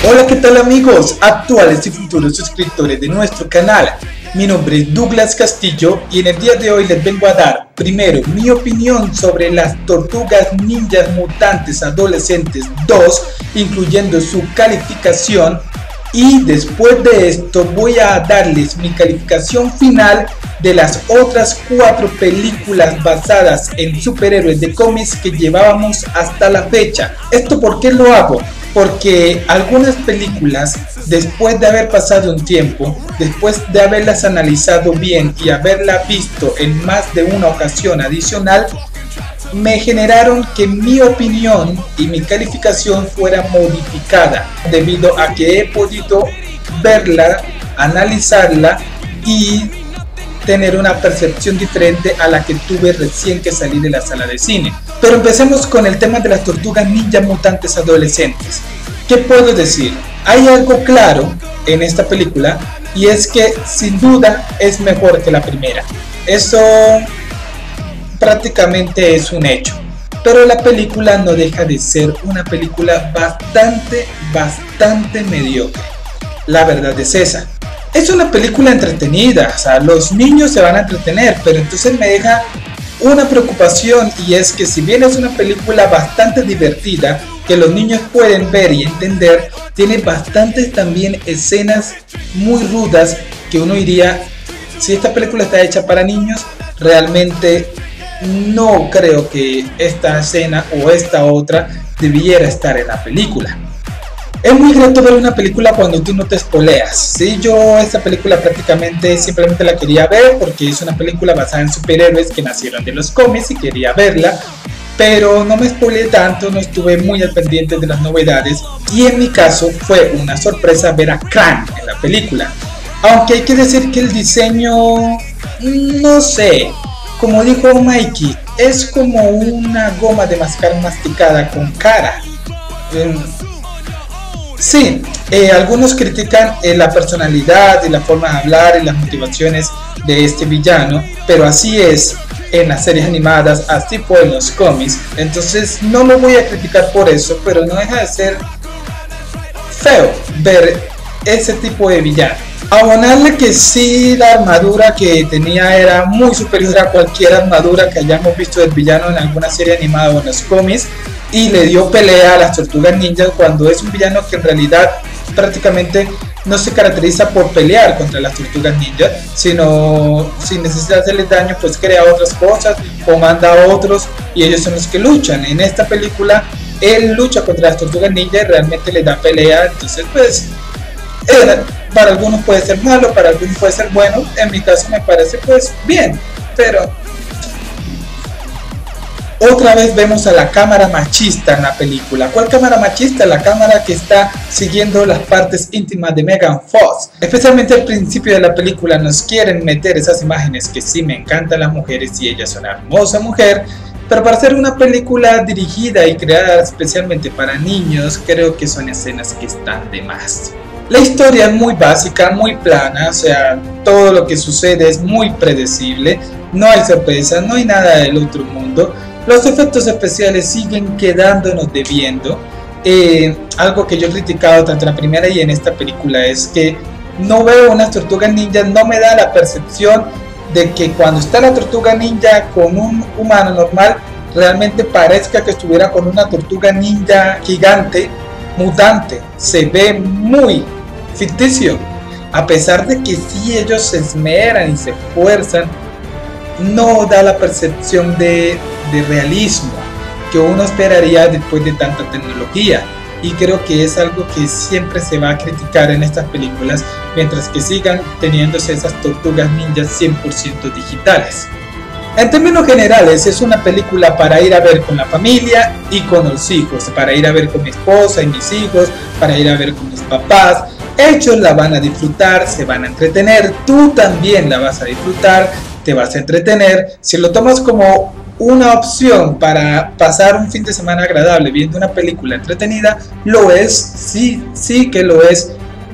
Hola, ¿qué tal amigos actuales y futuros suscriptores de nuestro canal? Mi nombre es Douglas Castillo y en el día de hoy les vengo a dar primero mi opinión sobre las Tortugas Ninjas Mutantes Adolescentes 2, incluyendo su calificación, y después de esto voy a darles mi calificación final de las otras 4 películas basadas en superhéroes de cómics que llevábamos hasta la fecha. ¿Esto por qué lo hago? Porque algunas películas, después de haber pasado un tiempo, después de haberlas analizado bien y haberlas visto en más de una ocasión adicional, me generaron que mi opinión y mi calificación fuera modificada, debido a que he podido verla, analizarla y tener una percepción diferente a la que tuve recién que salí de la sala de cine. Pero empecemos con el tema de las Tortugas Ninja Mutantes Adolescentes. ¿Qué puedo decir? Hay algo claro en esta película y es que sin duda es mejor que la primera. Eso prácticamente es un hecho. Pero la película no deja de ser una película bastante mediocre. La verdad es esa. Es una película entretenida, o sea, los niños se van a entretener, pero entonces me deja una preocupación, y es que si bien es una película bastante divertida, que los niños pueden ver y entender, tiene bastantes también escenas muy rudas que uno diría, si esta película está hecha para niños, realmente no creo que esta escena o esta otra debiera estar en la película. Es muy grato ver una película cuando tú no te spoileas, ¿sí? Yo esta película prácticamente simplemente la quería ver porque es una película basada en superhéroes que nacieron de los cómics y quería verla, pero no me spoileé tanto, no estuve muy al pendiente de las novedades, y en mi caso fue una sorpresa ver a Krang en la película. Aunque hay que decir que el diseño, no sé, como dijo Mikey, es como una goma de mascar masticada con cara. Sí, algunos critican la personalidad y la forma de hablar y las motivaciones de este villano, pero así es en las series animadas, así fue en los cómics, entonces no lo voy a criticar por eso, pero no deja de ser feo ver ese tipo de villano. Abonarle que sí, la armadura que tenía era muy superior a cualquier armadura que hayamos visto del villano en alguna serie animada o en los cómics, y le dio pelea a las Tortugas Ninjas cuando es un villano que en realidad prácticamente no se caracteriza por pelear contra las Tortugas Ninjas, sino sin necesidad de hacerles daño, pues crea otras cosas o manda a otros y ellos son los que luchan. En esta película él lucha contra las Tortugas Ninjas y realmente le da pelea, entonces pues para algunos puede ser malo, para algunos puede ser bueno, en mi caso me parece pues bien, pero otra vez vemos a la cámara machista en la película. ¿Cuál cámara machista? La cámara que está siguiendo las partes íntimas de Megan Fox. Especialmente al principio de la película nos quieren meter esas imágenes que sí me encantan las mujeres y ella es una hermosa mujer, pero para hacer una película dirigida y creada especialmente para niños, creo que son escenas que están de más. La historia es muy básica, muy plana, o sea, todo lo que sucede es muy predecible, no hay sorpresas, no hay nada del otro mundo. Los efectos especiales siguen quedándonos debiendo. Algo que yo he criticado tanto en la primera y en esta película es que no veo unas tortugas ninjas, no me da la percepción de que cuando está la tortuga ninja con un humano normal, realmente parezca que estuviera con una tortuga ninja gigante, mutante. Se ve muy ficticio, a pesar de que sí ellos se esmeran y se esfuerzan, no da la percepción de realismo que uno esperaría después de tanta tecnología, y creo que es algo que siempre se va a criticar en estas películas mientras que sigan teniéndose esas tortugas ninjas 100% digitales. En términos generales es una película para ir a ver con la familia y con los hijos, para ir a ver con mi esposa y mis hijos, para ir a ver con mis papás. Ellos la van a disfrutar, se van a entretener, tú también la vas a disfrutar, te vas a entretener. Si lo tomas como una opción para pasar un fin de semana agradable viendo una película entretenida, lo es, sí que lo es,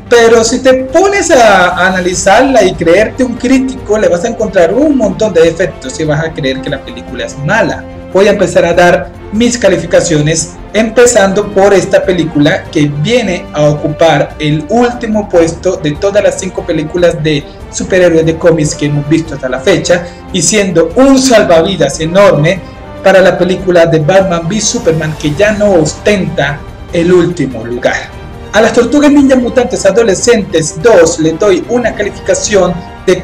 Pero si te pones a analizarla y creerte un crítico, le vas a encontrar un montón de defectos y vas a creer que la película es mala. Voy a empezar a dar mis calificaciones, empezando por esta película que viene a ocupar el último puesto de todas las 5 películas de superhéroes de cómics que hemos visto hasta la fecha, y siendo un salvavidas enorme para la película de Batman v Superman, que ya no ostenta el último lugar. A las Tortugas Ninja Mutantes Adolescentes 2 le doy una calificación de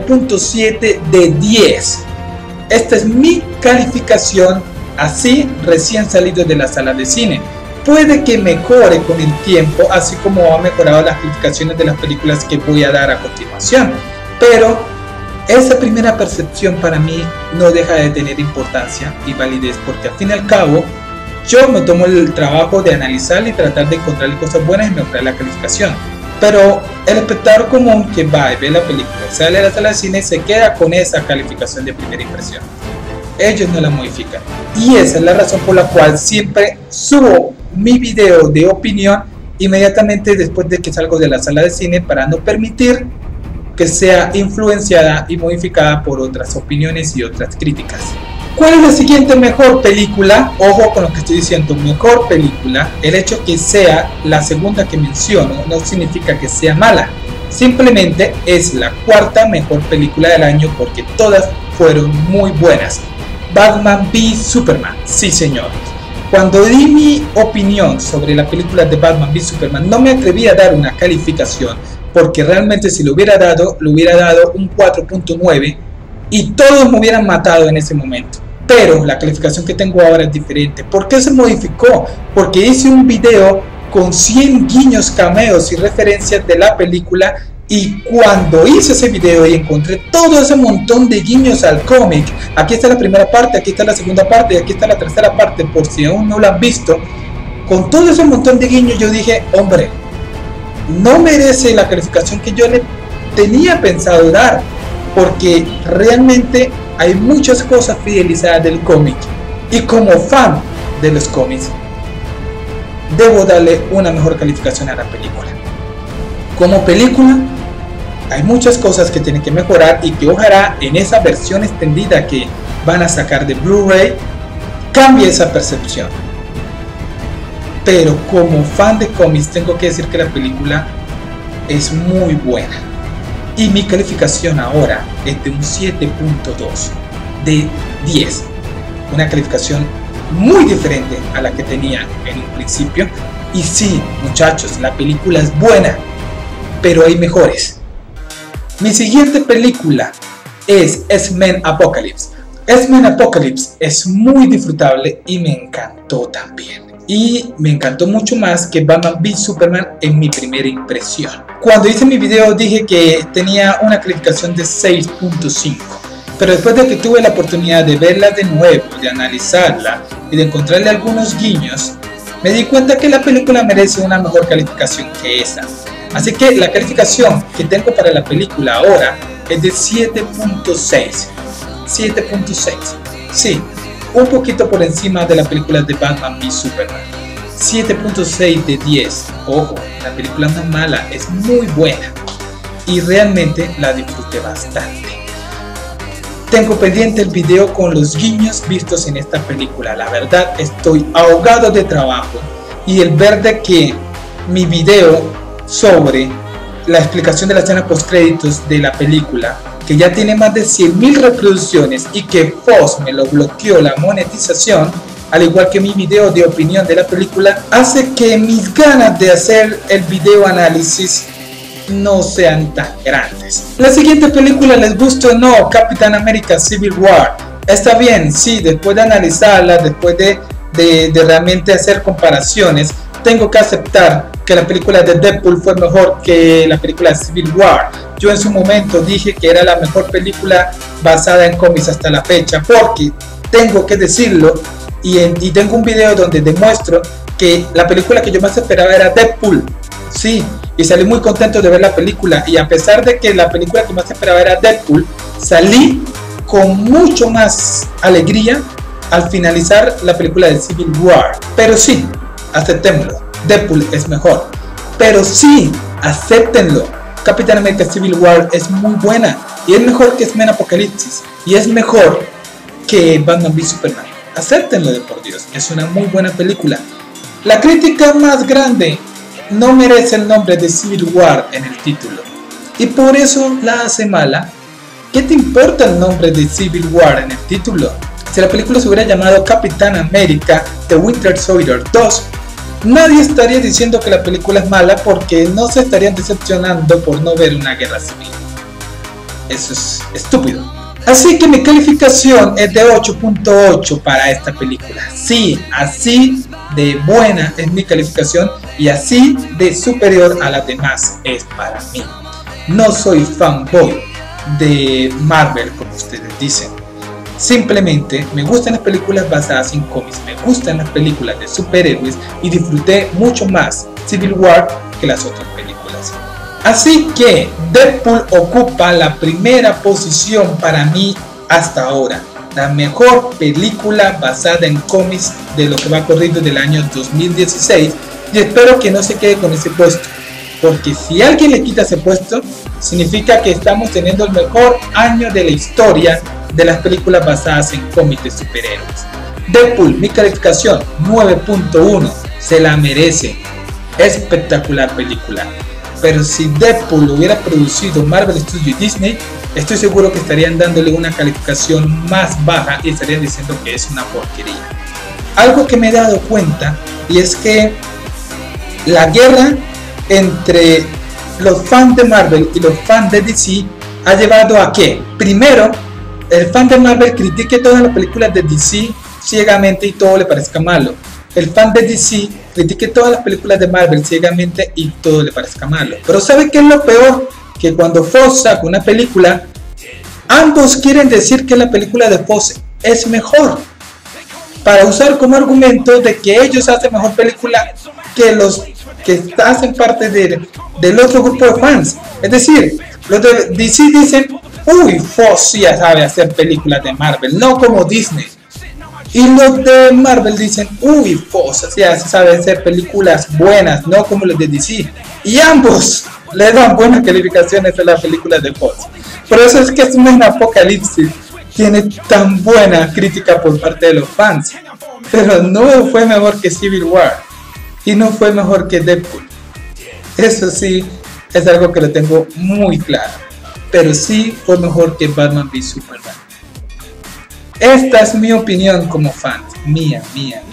4.7 de 10. Esta es mi calificación así recién salido de la sala de cine. Puede que mejore con el tiempo, así como ha mejorado las calificaciones de las películas que voy a dar a continuación. Pero esa primera percepción para mí no deja de tener importancia y validez, porque al fin y al cabo yo me tomo el trabajo de analizar y tratar de encontrarle cosas buenas y mejorar la calificación. Pero el espectador común que va y ve la película, sale a la sala de cine, se queda con esa calificación de primera impresión. Ellos no la modifican. Y esa es la razón por la cual siempre subo mi video de opinión inmediatamente después de que salgo de la sala de cine, para no permitir que sea influenciada y modificada por otras opiniones y otras críticas. ¿Cuál es la siguiente mejor película? Ojo con lo que estoy diciendo, mejor película. El hecho que sea la segunda que menciono no significa que sea mala. Simplemente es la 4ª mejor película del año, porque todas fueron muy buenas. Batman v Superman, sí señor. Cuando di mi opinión sobre la película de Batman v Superman, no me atreví a dar una calificación, porque realmente si lo hubiera dado un 4.9 y todos me hubieran matado en ese momento. Pero la calificación que tengo ahora es diferente. ¿Por qué se modificó? Porque hice un video con 100 guiños, cameos y referencias de la película, y cuando hice ese video y encontré todo ese montón de guiños al cómic, aquí está la primera parte, aquí está la segunda parte y aquí está la tercera parte, por si aún no lo han visto, con todo ese montón de guiños yo dije, hombre, no merece la calificación que yo le tenía pensado dar, porque realmente hay muchas cosas fidelizadas del cómic, y como fan de los cómics debo darle una mejor calificación a la película. Como película hay muchas cosas que tienen que mejorar, y que ojalá en esa versión extendida que van a sacar de Blu-ray cambie esa percepción. Pero como fan de cómics tengo que decir que la película es muy buena, y mi calificación ahora es de un 7.2 de 10, una calificación muy diferente a la que tenía en un principio. Y sí, muchachos, la película es buena, pero hay mejores. Mi siguiente película es X-Men Apocalypse. X-Men Apocalypse es muy disfrutable y me encantó también. Y me encantó mucho más que Batman v Superman en mi primera impresión. Cuando hice mi video dije que tenía una calificación de 6.5. Pero después de que tuve la oportunidad de verla de nuevo, de analizarla y de encontrarle algunos guiños, me di cuenta que la película merece una mejor calificación que esa. Así que la calificación que tengo para la película ahora es de 7.6. 7.6. Sí, un poquito por encima de la película de Batman v Superman. 7.6 de 10. Ojo, la película no es mala, es muy buena. Y realmente la disfruté bastante. Tengo pendiente el video con los guiños vistos en esta película. La verdad, estoy ahogado de trabajo. Y el ver de que mi video sobre la explicación de la escena post créditos de la película, que ya tiene más de 100.000 reproducciones, y que Fox me lo bloqueó la monetización, al igual que mi video de opinión de la película, hace que mis ganas de hacer el video análisis no sean tan grandes. La siguiente película, les guste o no, Capitán América Civil War. Está bien, sí, después de analizarla, después de realmente hacer comparaciones, tengo que aceptar que la película de Deadpool fue mejor que la película de Civil War. Yo en su momento dije que era la mejor película basada en cómics hasta la fecha, porque tengo que decirlo, y tengo un video donde demuestro que la película que yo más esperaba era Deadpool. Sí, y salí muy contento de ver la película, y a pesar de que la película que más esperaba era Deadpool, salí con mucho más alegría al finalizar la película de Civil War. Pero sí, aceptémoslo, Deadpool es mejor. Pero sí, acéptenlo. Capitán América Civil War es muy buena y es mejor que X-Men Apocalipsis y es mejor que Batman v Superman. Acéptenlo, de por Dios, es una muy buena película. La crítica más grande no merece el nombre de Civil War en el título y por eso la hace mala. ¿Qué te importa el nombre de Civil War en el título? Si la película se hubiera llamado Capitán América The Winter Soldier 2, nadie estaría diciendo que la película es mala porque no se estarían decepcionando por no ver una guerra civil. Eso es estúpido. Así que mi calificación es de 8.8 para esta película. Sí, así de buena es mi calificación y así de superior a las demás es para mí. No soy fanboy de Marvel como ustedes dicen. Simplemente me gustan las películas basadas en cómics, me gustan las películas de superhéroes y disfruté mucho más Civil War que las otras películas. Así que Deadpool ocupa la primera posición para mí hasta ahora. La mejor película basada en cómics de lo que va corrido del año 2016 y espero que no se quede con ese puesto. Porque si alguien le quita ese puesto, significa que estamos teniendo el mejor año de la historia de las películas basadas en cómics de superhéroes. Deadpool, mi calificación 9.1, se la merece. Espectacular película. Pero si Deadpool lo hubiera producido Marvel Studios y Disney, estoy seguro que estarían dándole una calificación más baja y estarían diciendo que es una porquería. Algo que me he dado cuenta y es que la guerra entre los fans de Marvel y los fans de DC ha llevado a que, primero, el fan de Marvel critique todas las películas de DC ciegamente y todo le parezca malo. El fan de DC critique todas las películas de Marvel ciegamente y todo le parezca malo. Pero ¿sabe qué es lo peor? Que cuando Fox saca una película, ambos quieren decir que la película de Fox es mejor, para usar como argumento de que ellos hacen mejor película que los que hacen parte del otro grupo de fans. Es decir, los de DC dicen, uy, Fox ya sabe hacer películas de Marvel, no como Disney. Y los de Marvel dicen, uy, Fox ya sabe hacer películas buenas, no como los de DC. Y ambos le dan buenas calificaciones a las películas de Fox. Por eso es que X-Men Apocalipsis tiene tan buena crítica por parte de los fans. Pero no fue mejor que Civil War. Y no fue mejor que Deadpool. Eso sí, es algo que lo tengo muy claro. Pero sí fue mejor que Batman v Superman. Esta es mi opinión como fan. Mía.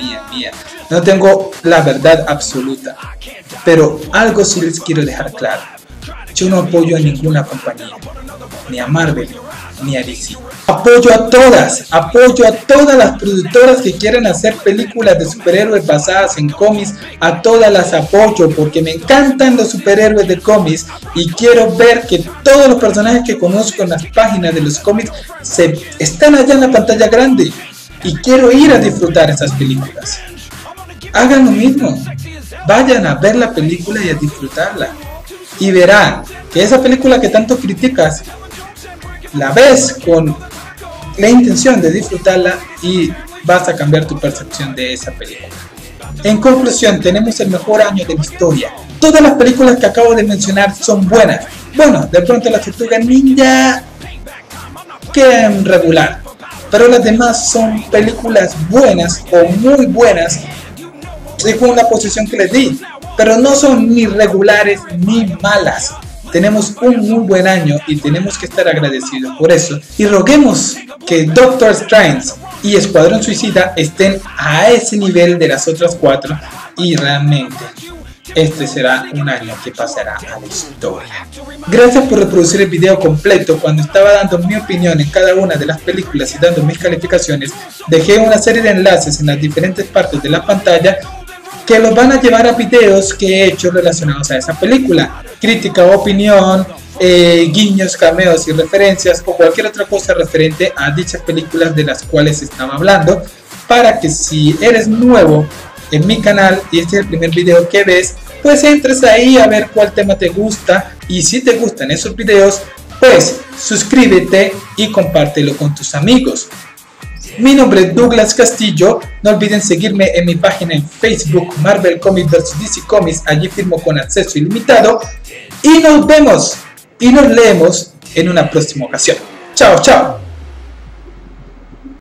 No tengo la verdad absoluta. Pero algo sí les quiero dejar claro. Yo no apoyo a ninguna compañía. Ni a Marvel, ni a DC. Apoyo a todas las productoras que quieren hacer películas de superhéroes basadas en cómics, a todas las apoyo porque me encantan los superhéroes de cómics y quiero ver que todos los personajes que conozco en las páginas de los cómics están allá en la pantalla grande y quiero ir a disfrutar esas películas. Hagan lo mismo, vayan a ver la película y a disfrutarla y verán que esa película que tanto criticas la ves con la intención de disfrutarla y vas a cambiar tu percepción de esa película. En conclusión, tenemos el mejor año de la historia. Todas las películas que acabo de mencionar son buenas. Bueno, de pronto la Tortuga Ninja quedan regular, pero las demás son películas buenas o muy buenas según la posición que les di, pero no son ni regulares ni malas. Tenemos un muy buen año y tenemos que estar agradecidos por eso y roguemos que Doctor Strange y Escuadrón Suicida estén a ese nivel de las otras cuatro y realmente este será un año que pasará a la historia. Gracias por reproducir el video completo. Cuando estaba dando mi opinión en cada una de las películas y dando mis calificaciones, dejé una serie de enlaces en las diferentes partes de la pantalla que los van a llevar a videos que he hecho relacionados a esa película, crítica, opinión, guiños, cameos y referencias o cualquier otra cosa referente a dichas películas de las cuales estaba hablando, para que si eres nuevo en mi canal y este es el primer video que ves, pues entres ahí a ver cuál tema te gusta y si te gustan esos videos, pues suscríbete y compártelo con tus amigos. Mi nombre es Douglas Castillo, no olviden seguirme en mi página en Facebook, Marvel Comics vs DC Comics, allí firmo con acceso ilimitado, y nos vemos y nos leemos en una próxima ocasión. Chao, chao.